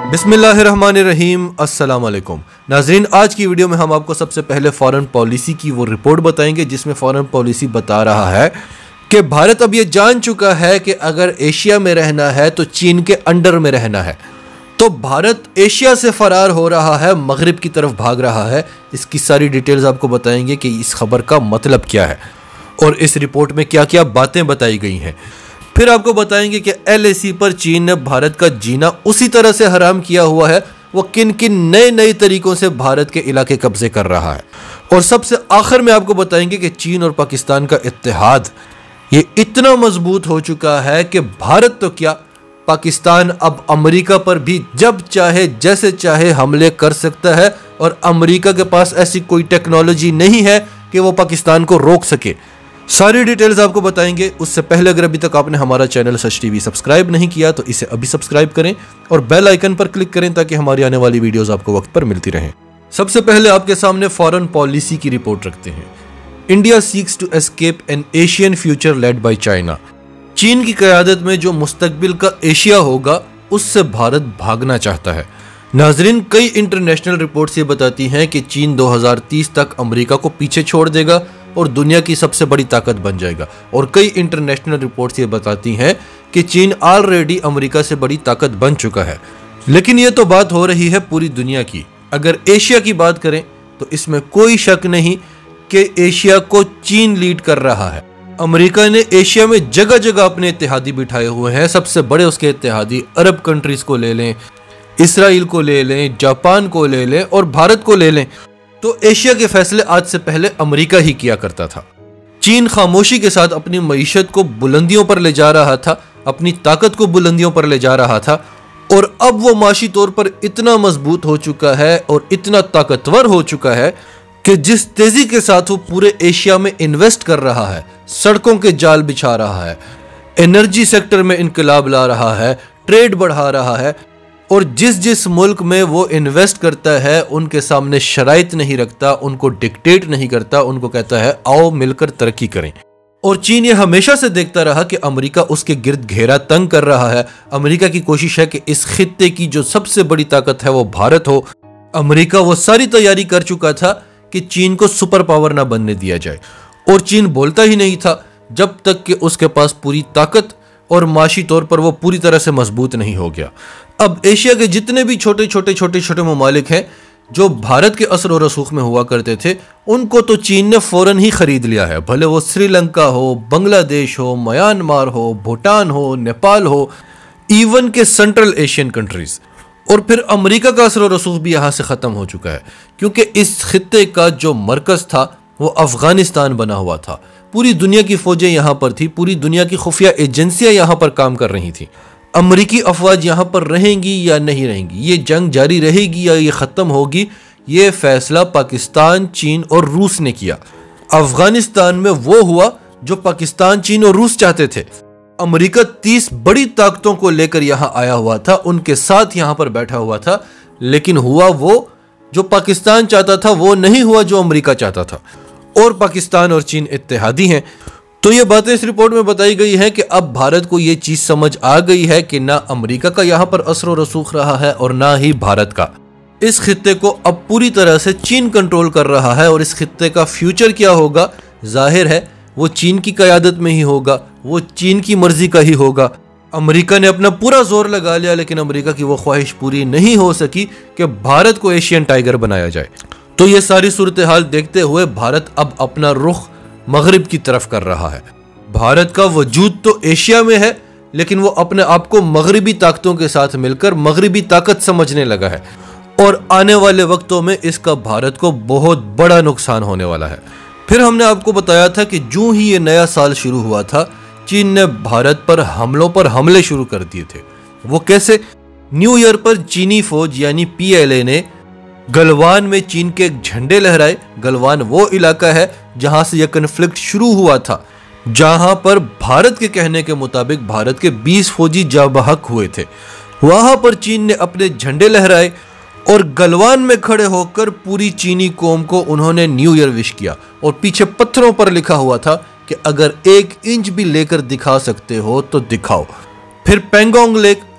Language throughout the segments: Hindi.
बिस्मिल्लाहिर्रहमानिर्रहीम, अस्सलाम वालेकुम नाजरीन। आज की वीडियो में हम आपको सबसे पहले फॉरेन पॉलिसी की वो रिपोर्ट बताएंगे जिसमें फॉरेन पॉलिसी बता रहा है कि भारत अब ये जान चुका है कि अगर एशिया में रहना है तो चीन के अंडर में रहना है। तो भारत एशिया से फरार हो रहा है, मगरिब की तरफ भाग रहा है। इसकी सारी डिटेल्स आपको बताएंगे कि इस खबर का मतलब क्या है और इस रिपोर्ट में क्या क्या बातें बताई गई हैं। फिर आपको बताएंगे कि LAC पर चीन ने भारत का जीना उसी तरह से हराम किया हुआ है, वो किन किन नए तरीकों से भारत के इलाके कब्जे कर रहा है। और सबसे आखिर में आपको बताएंगे कि चीन और पाकिस्तान का इत्तेहाद ये इतना मजबूत हो चुका है कि भारत तो क्या, पाकिस्तान अब अमेरिका पर भी जब चाहे जैसे चाहे हमले कर सकता है और अमेरिका के पास ऐसी कोई टेक्नोलॉजी नहीं है कि वो पाकिस्तान को रोक सके। सारी डिटेल्स आपको बताएंगे। उससे पहले अगर अभी तक आपने हमारा चैनल सच टीवी सब्सक्राइब नहीं किया तो इसे अभी सब्सक्राइब करें और बेल आइकन पर क्लिक करें ताकि हमारी आने वाली वीडियोस आपको वक्त पर मिलती रहें। सबसे पहले आपके सामने फॉरेन पॉलिसी की रिपोर्ट रखते हैं। India seeks to escape an Asian future led by China. चीन की क़यादत में जो मुस्तकबिल का एशिया होगा उससे भारत भागना चाहता है। नाजरीन, कई इंटरनेशनल रिपोर्ट्स ये बताती हैं कि चीन 2030 तक अमेरिका को पीछे छोड़ देगा और दुनिया की सबसे बड़ी ताकत बन जाएगा। और कई इंटरनेशनल रिपोर्ट्स ये बताती हैं कि चीन ऑलरेडी अमेरिका से बड़ी ताकत बन चुका है। लेकिन ये तो बात हो रही है पूरी दुनिया की। अगर एशिया की बात करें तो इसमें कोई शक नहीं कि एशिया को चीन लीड कर रहा है। अमेरिका ने एशिया में जगह जगह अपने इत्तेहादी बिठाए हुए हैं। सबसे बड़े उसके इत्तेहादी अरब कंट्रीज को ले लें, इसराइल को ले लें, जापान को ले लें और भारत को ले लें, तो एशिया के फैसले आज से पहले अमेरिका ही किया करता था। चीन खामोशी के साथ अपनी मईशत को बुलंदियों पर ले जा रहा था, अपनी ताकत को बुलंदियों पर ले जा रहा था और अब वो माशी तौर पर इतना मजबूत हो चुका है और इतना ताकतवर हो चुका है कि जिस तेजी के साथ वो पूरे एशिया में इन्वेस्ट कर रहा है, सड़कों के जाल बिछा रहा है, एनर्जी सेक्टर में इनकलाब ला रहा है, ट्रेड बढ़ा रहा है और जिस मुल्क में वो इन्वेस्ट करता है उनके सामने शराइत नहीं रखता, उनको डिक्टेट नहीं करता, उनको कहता है आओ मिलकर तरक्की करें। और चीन ये हमेशा से देखता रहा कि अमेरिका उसके गिर्द घेरा तंग कर रहा है। अमेरिका की कोशिश है कि इस खित्ते की जो सबसे बड़ी ताकत है वो भारत हो। अमेरिका वो सारी तैयारी कर चुका था कि चीन को सुपर पावर ना बनने दिया जाए और चीन बोलता ही नहीं था जब तक कि उसके पास पूरी ताकत और माशी तौर पर वो पूरी तरह से मजबूत नहीं हो गया। अब एशिया के जितने भी छोटे छोटे ममालिक हैं जो भारत के असर और रसूख में हुआ करते थे, उनको तो चीन ने फौरन ही खरीद लिया है। भले वो श्रीलंका हो, बांग्लादेश हो, म्यांमार हो, भूटान हो, नेपाल हो, इवन के सेंट्रल एशियन कंट्रीज। और फिर अमेरिका का असर और रसूख भी यहाँ से ख़त्म हो चुका है क्योंकि इस खित्ते का जो मरकज़ था वो अफ़गानिस्तान बना हुआ था। पूरी दुनिया की फ़ौजें यहाँ पर थी, पूरी दुनिया की खुफिया एजेंसियाँ यहाँ पर काम कर रही थी। अमरीकी अफवाज यहाँ पर रहेंगी या नहीं रहेंगी, ये जंग जारी रहेगी या ये ख़त्म होगी, ये फैसला पाकिस्तान, चीन और रूस ने किया। अफ़गानिस्तान में वो हुआ जो पाकिस्तान, चीन और रूस चाहते थे। अमेरिका 30 बड़ी ताकतों को लेकर यहाँ आया हुआ था, उनके साथ यहाँ पर बैठा हुआ था, लेकिन हुआ वो जो पाकिस्तान चाहता था वो नहीं हुआ जो अमेरिका चाहता था। और पाकिस्तान और चीन इत्तेहादी हैं। तो ये बातें इस रिपोर्ट में बताई गई हैं कि अब भारत को ये चीज़ समझ आ गई है कि ना अमेरिका का यहाँ पर असर और रसूख रहा है और ना ही भारत का। इस खित्ते को अब पूरी तरह से चीन कंट्रोल कर रहा है और इस खित्ते का फ्यूचर क्या होगा जाहिर है वो चीन की क़यादत में ही होगा, वो चीन की मर्जी का ही होगा। अमेरिका ने अपना पूरा जोर लगा लिया लेकिन अमेरिका की वो ख्वाहिश पूरी नहीं हो सकी कि भारत को एशियन टाइगर बनाया जाए। तो ये सारी सूरत हाल देखते हुए भारत अब अपना रुख मगरिब की तरफ कर रहा है। भारत का वजूद तो एशिया में है लेकिन वो अपने आप को मगरिबी ताकतों के साथ मिलकर मगरिबी ताकत समझने लगा है और आने वाले वक्तों में इसका भारत को बहुत बड़ा नुकसान होने वाला है। फिर हमने आपको बताया था कि जो ही ये नया साल शुरू हुआ था चीन ने भारत पर हमलों पर हमले शुरू कर दिए थे। वो कैसे? न्यू ईयर पर चीनी फौज यानी PLA ने गलवान में चीन के झंडे लहराए। गलवान वो इलाका है जहां से यह कन्फ्लिक्ट शुरू हुआ था, जहां पर भारत के कहने के मुताबिक भारत के 20 फौजी जाबहक हुए थे। वहां पर चीन ने अपने झंडे लहराए और गलवान में खड़े होकर पूरी चीनी कौम को उन्होंने न्यू ईयर विश किया और पीछे पत्थरों पर लिखा हुआ था कि अगर 1 इंच भी लेकर दिखा सकते हो तो दिखाओ। फिर पेंगोंग लेक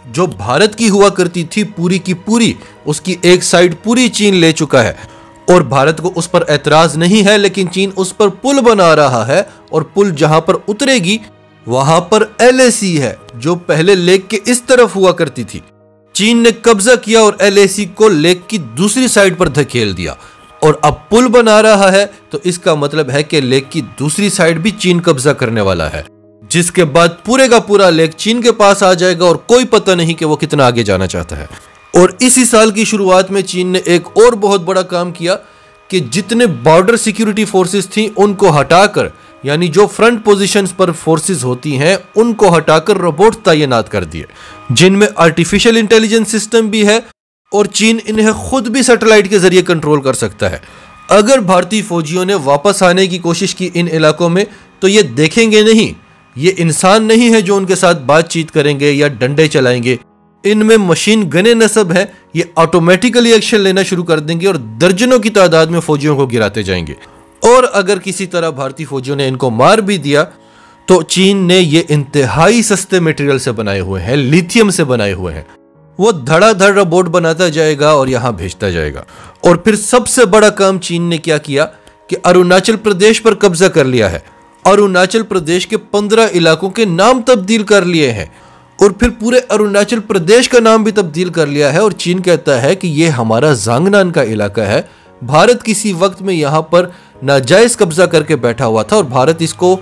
जो भारत की हुआ करती थी पूरी की पूरी, उसकी एक साइड पूरी चीन ले चुका है और भारत को उस पर ऐतराज नहीं है, लेकिन चीन उस पर पुल बना रहा है और पुल जहां पर उतरेगी वहां पर LAC है जो पहले लेक के इस तरफ हुआ करती थी। चीन ने कब्जा किया और LAC को लेक की दूसरी साइड पर धकेल दिया और अब पुल बना रहा है, तो इसका मतलब है कि लेक की दूसरी साइड भी चीन कब्जा करने वाला है, जिसके बाद पूरे का पूरा लेक चीन के पास आ जाएगा और कोई पता नहीं कि वो कितना आगे जाना चाहता है। और इसी साल की शुरुआत में चीन ने एक और बहुत बड़ा काम किया कि जितने बॉर्डर सिक्योरिटी फोर्सेस थी उनको हटाकर, यानी जो फ्रंट पोजीशंस पर फोर्सेस होती हैं उनको हटाकर रोबोट तैनात कर दिए, जिनमें आर्टिफिशियल इंटेलिजेंस सिस्टम भी है और चीन इन्हें खुद भी सैटेलाइट के जरिए कंट्रोल कर सकता है। अगर भारतीय फौजियों ने वापस आने की कोशिश की इन इलाकों में, तो ये देखेंगे नहीं, ये इंसान नहीं है जो उनके साथ बातचीत करेंगे या डंडे चलाएंगे, इनमें मशीन गने नस्ब है, ये ऑटोमेटिकली एक्शन लेना शुरू कर देंगे और दर्जनों की तादाद में फौजियों को गिराते जाएंगे। और अगर किसी तरह भारतीय फौजियों ने इनको मार भी दिया तो चीन ने ये इंतहाई सस्ते मटेरियल से बनाए हुए हैं, लिथियम से बनाए हुए हैं, वो धड़ाधड़ रोबोट बनाता जाएगा और यहां भेजता जाएगा। और फिर सबसे बड़ा काम चीन ने क्या किया कि अरुणाचल प्रदेश पर कब्जा कर लिया है। अरुणाचल प्रदेश के 15 इलाकों के नाम तब्दील कर लिए हैं और फिर पूरे अरुणाचल प्रदेश का नाम भी तब्दील कर लिया है और चीन कहता है कि यह हमारा जांगनान का इलाका है। भारत किसी वक्त में यहां पर नाजायज कब्जा करके बैठा हुआ था और भारत इसको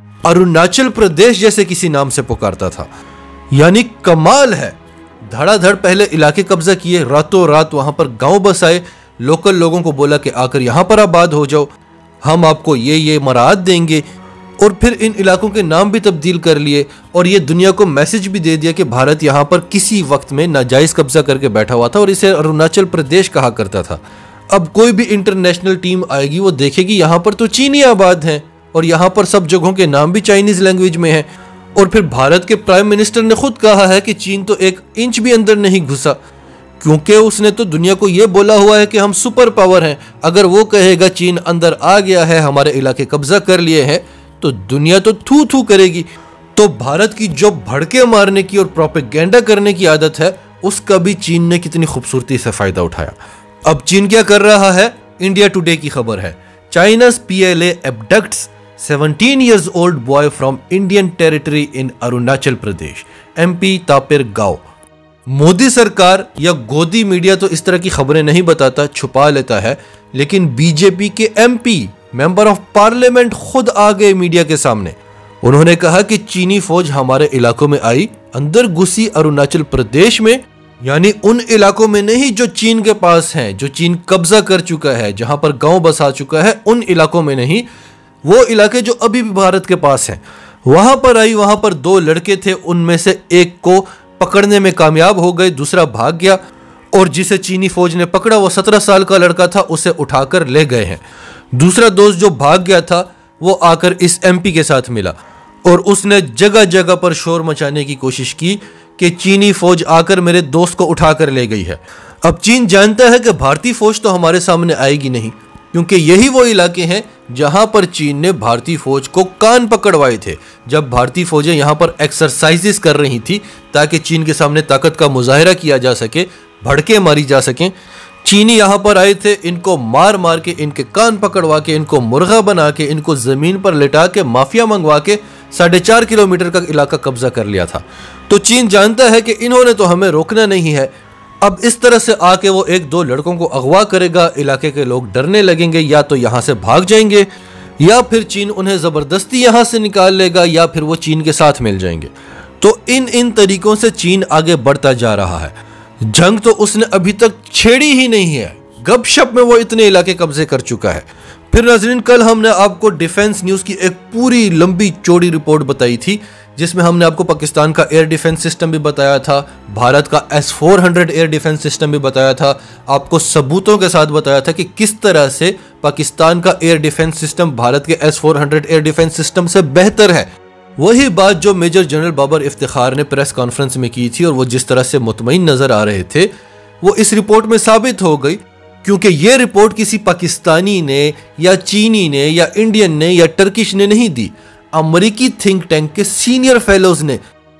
अरुणाचल प्रदेश जैसे किसी नाम से पुकारता था। यानी कमाल है, धड़ाधड़ पहले इलाके कब्जा किए, रातों रात वहां पर गांव बसाए, लोकल लोगों को बोला कि आकर यहां पर आबाद हो जाओ, हम आपको ये मराहत देंगे, और फिर इन इलाकों के नाम भी तब्दील कर लिए और ये दुनिया को मैसेज भी दे दिया कि भारत यहाँ पर किसी वक्त में नाजायज कब्जा करके बैठा हुआ था और इसे अरुणाचल प्रदेश कहा करता था। अब कोई भी इंटरनेशनल टीम आएगी वो देखेगी यहाँ पर तो चीनी आबाद हैं और यहाँ पर सब जगहों के नाम भी चाइनीज लैंग्वेज में हैं। और फिर भारत के प्राइम मिनिस्टर ने खुद कहा है कि चीन तो 1 इंच भी अंदर नहीं घुसा, क्योंकि उसने तो दुनिया को यह बोला हुआ है कि हम सुपर पावर हैं। अगर वो कहेगा चीन अंदर आ गया है, हमारे इलाके कब्जा कर लिए हैं, तो दुनिया तो थू थू करेगी। तो भारत की जो भड़के मारने की और प्रोपेगेंडा करने की आदत है, उसका भी चीन ने कितनी खूबसूरती से फायदा उठाया। अब चीन क्या कर रहा है, इंडिया टुडे की खबर है, चाइना's PLA abducts 17 years old boy from Indian territory in Arunachal Pradesh, MP Tapir गांव। मोदी सरकार या गोदी मीडिया तो इस तरह की खबरें नहीं बताता, छुपा लेता है, लेकिन बीजेपी के MP मेंबर ऑफ पार्लियामेंट खुद आ गए मीडिया के सामने। उन्होंने कहा कि चीनी फौज हमारे इलाकों में आई, अंदर घुसी अरुणाचल प्रदेश में, यानी उन इलाकों में नहीं जो चीन के पास हैं, जो चीन कब्जा कर चुका है, जहां पर गांव बसा चुका है, उन इलाकों में नहीं, वो इलाके जो अभी भी भारत के पास हैं, वहां पर आई। वहां पर 2 लड़के थे, उनमें से एक को पकड़ने में कामयाब हो गए, दूसरा भाग गया और जिसे चीनी फौज ने पकड़ा वो 17 साल का लड़का था, उसे उठाकर ले गए हैं। दूसरा दोस्त जो भाग गया था वो आकर इस MP के साथ मिला और उसने जगह जगह पर शोर मचाने की कोशिश की कि चीनी फौज आकर मेरे दोस्त को उठाकर ले गई है। अब चीन जानता है कि भारतीय फौज तो हमारे सामने आएगी नहीं, क्योंकि यही वो इलाके हैं जहां पर चीन ने भारतीय फौज को कान पकड़वाए थे, जब भारतीय फौजें यहां पर एक्सरसाइजेस कर रही थी ताकि चीन के सामने ताकत का मुजाहिरा किया जा सके, भड़के मारी जा सकें। चीनी यहाँ पर आए थे, इनको मार मार के, इनके कान पकड़वा के, इनको मुर्गा बना के, इनको जमीन पर लिटा के, माफिया मंगवा के 4.5 किलोमीटर का इलाका कब्जा कर लिया था। तो चीन जानता है कि इन्होंने तो हमें रोकना नहीं है। अब इस तरह से आके वो 1-2 लड़कों को अगवा करेगा, इलाके के लोग डरने लगेंगे, या तो यहाँ से भाग जाएंगे या फिर चीन उन्हें जबरदस्ती यहाँ से निकाल लेगा या फिर वो चीन के साथ मिल जाएंगे। तो इन तरीकों से चीन आगे बढ़ता जा रहा है। जंग तो उसने अभी तक छेड़ी ही नहीं है, गपशप में वो इतने इलाके कब्जे कर चुका है। फिर नाज़रीन, कल हमने आपको डिफेंस न्यूज़ की एक पूरी लंबी चौड़ी रिपोर्ट बताई थी, जिसमें हमने आपको पाकिस्तान का एयर डिफेंस सिस्टम भी बताया था, भारत का S-400 एयर डिफेंस सिस्टम भी बताया था, आपको सबूतों के साथ बताया था कि किस तरह से पाकिस्तान का एयर डिफेंस सिस्टम भारत के S-400 एयर डिफेंस सिस्टम से बेहतर है। वही बात जो मेजर जनरल बाबर इफ्तिखार ने प्रेस कॉन्फ्रेंस में की थी और वो जिस तरह से मुतमईन नजर आ रहे थे, वो इस रिपोर्ट में साबित हो गई, क्योंकि ये रिपोर्ट किसी पाकिस्तानी ने या चीनी ने या इंडियन ने या टर्किश ने नहीं दी, अमेरिकी थिंक टैंक के सीनियर फेलोज ने,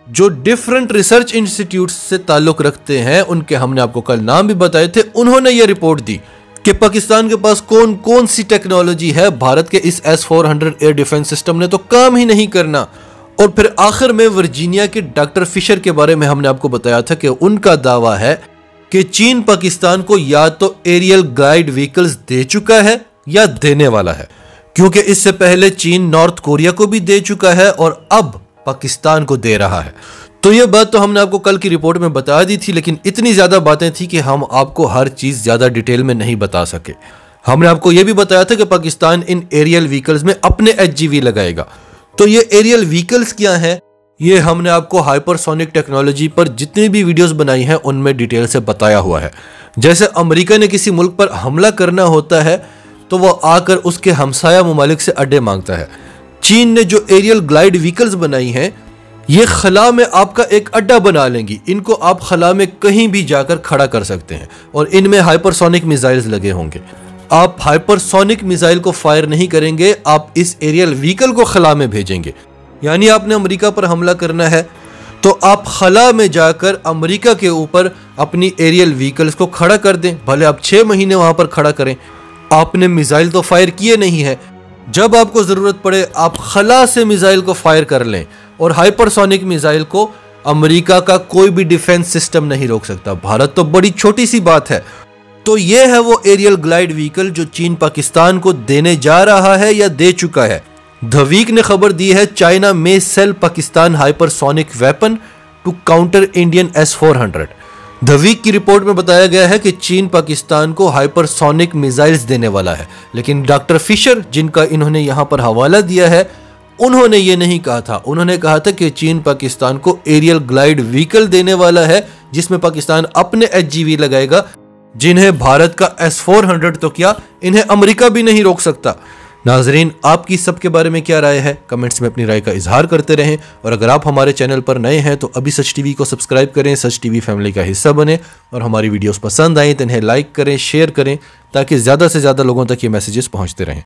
जो डिफरेंट रिसर्च इंस्टीट्यूट से ताल्लुक रखते हैं, उनके हमने आपको कल नाम भी बताए थे, उन्होंने ये रिपोर्ट दी कि पाकिस्तान के पास कौन कौन सी टेक्नोलॉजी है। भारत के इस S-400 एयर डिफेंस सिस्टम ने तो काम ही नहीं करना। और फिर आखिर में वर्जीनिया के डॉक्टर फिशर के बारे में हमने आपको बताया था कि उनका दावा है कि चीन पाकिस्तान को या तो एरियल गाइड व्हीकल्स दे चुका है या देने वाला है, क्योंकि इससे पहले चीन नॉर्थ कोरिया को भी दे चुका है और अब पाकिस्तान को दे रहा है। तो ये बात तो हमने आपको कल की रिपोर्ट में बता दी थी, लेकिन इतनी ज्यादा बातें थी कि हम आपको हर चीज ज्यादा डिटेल में नहीं बता सके। हमने आपको यह भी बताया था कि पाकिस्तान इन एरियल व्हीकल्स में अपने HGV लगाएगा। तो ये एरियल व्हीकल्स क्या हैं, ये हमने आपको हाइपरसोनिक टेक्नोलॉजी पर जितनी भी वीडियोस बनाई हैं उनमें डिटेल से बताया हुआ है। जैसे अमेरिका ने किसी मुल्क पर हमला करना होता है तो वो आकर उसके हमसाया मुमालिक से अड्डे मांगता है। चीन ने जो एरियल ग्लाइड व्हीकल्स बनाई हैं, ये खला में आपका एक अड्डा बना लेंगी। इनको आप खला में कहीं भी जाकर खड़ा कर सकते हैं और इनमें हाइपरसोनिक मिसाइल्स लगे होंगे। आप हाइपरसोनिक मिसाइल को फायर नहीं करेंगे, आप इस एरियल व्हीकल को खला में भेजेंगे। यानी आपने अमेरिका पर हमला करना है तो आप खला में जाकर अमेरिका के ऊपर अपनी एरियल व्हीकल्स को खड़ा कर दें, भले आप 6 महीने वहां पर खड़ा करें। आपने मिसाइल तो फायर किए नहीं है। जब आपको जरूरत पड़े आप खला से मिसाइल को फायर कर लें और हाइपरसोनिक मिसाइल को अमेरिका का कोई भी डिफेंस सिस्टम नहीं रोक सकता। भारत तो बड़ी छोटी सी बात है। तो ये है वो एरियल ग्लाइड व्हीकल जो चीन पाकिस्तान को देने जा रहा है या दे चुका है। द वीक ने खबर दी है, चाइना में sell Pakistan hypersonic weapon to counter Indian S-400। The Week की रिपोर्ट में बताया गया है कि चीन पाकिस्तान को हाइपरसोनिक मिसाइल्स देने वाला है, लेकिन डॉक्टर फिशर, जिनका इन्होंने यहां पर हवाला दिया है, उन्होंने ये नहीं कहा था। उन्होंने कहा था कि चीन पाकिस्तान को एरियल ग्लाइड व्हीकल देने वाला है जिसमें पाकिस्तान अपने HGV लगाएगा, जिन्हें भारत का S-400 तो क्या, इन्हें अमेरिका भी नहीं रोक सकता। नाजरीन, आपकी सबके बारे में क्या राय है? कमेंट्स में अपनी राय का इजहार करते रहें और अगर आप हमारे चैनल पर नए हैं तो अभी सच टीवी को सब्सक्राइब करें, सच टीवी फैमिली का हिस्सा बने और हमारी वीडियोस पसंद आए तो इन्हें लाइक करें, शेयर करें ताकि ज़्यादा से ज़्यादा लोगों तक ये मैसेजेस पहुंचते रहें।